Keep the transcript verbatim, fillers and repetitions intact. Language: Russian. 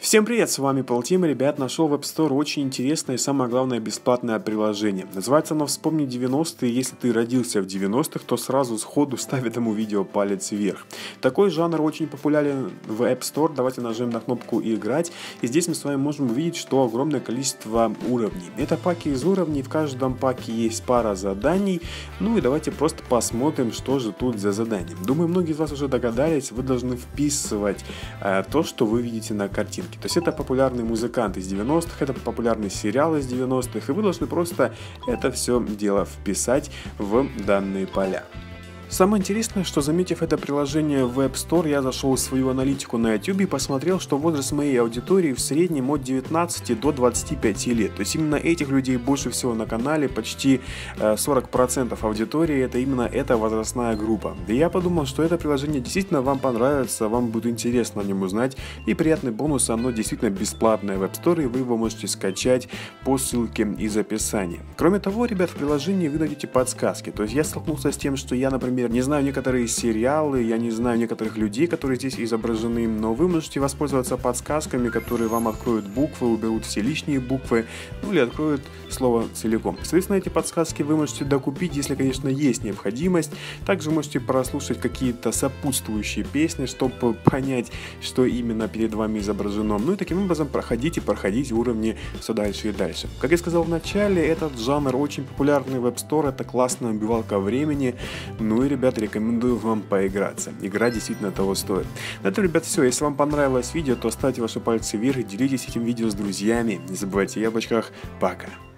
Всем привет, с вами Полтим, ребят, нашел в App Store очень интересное и самое главное бесплатное приложение. Называется оно «Вспомни девяностые», если ты родился в девяностых, то сразу сходу ставь этому видео палец вверх. Такой жанр очень популярен в App Store, давайте нажмем на кнопку «Играть», и здесь мы с вами можем увидеть, что огромное количество уровней. Это паки из уровней, в каждом паке есть пара заданий, ну и давайте просто посмотрим, что же тут за задание. Думаю, многие из вас уже догадались, вы должны вписывать э, то, что вы видите на картинке. То есть это популярный музыкант из девяностых, это популярный сериал из девяностых, и вы должны просто это все дело вписать в данные поля. Самое интересное, что заметив это приложение в App Store, я зашел в свою аналитику на YouTube и посмотрел, что возраст моей аудитории в среднем от девятнадцати до двадцати пяти лет. То есть именно этих людей больше всего на канале, почти сорок процентов аудитории это именно эта возрастная группа. И я подумал, что это приложение действительно вам понравится, вам будет интересно о нем узнать, и приятный бонус, оно действительно бесплатное в App Store, и вы его можете скачать по ссылке из описания. Кроме того, ребят, в приложении вы найдете подсказки. То есть я столкнулся с тем, что я, например, не знаю некоторые сериалы, я не знаю некоторых людей, которые здесь изображены, но вы можете воспользоваться подсказками, которые вам откроют буквы, уберут все лишние буквы, ну или откроют слово целиком. Соответственно, эти подсказки вы можете докупить, если, конечно, есть необходимость. Также можете прослушать какие-то сопутствующие песни, чтобы понять, что именно перед вами изображено. Ну и таким образом проходите, проходите уровни все дальше и дальше. Как я сказал в начале, этот жанр очень популярный в App Store, это классная убивалка времени. Ну и ребята, рекомендую вам поиграться. Игра действительно того стоит. На этом, ребят, все. Если вам понравилось видео, то ставьте ваши пальцы вверх и делитесь этим видео с друзьями. Не забывайте о яблочках. Пока.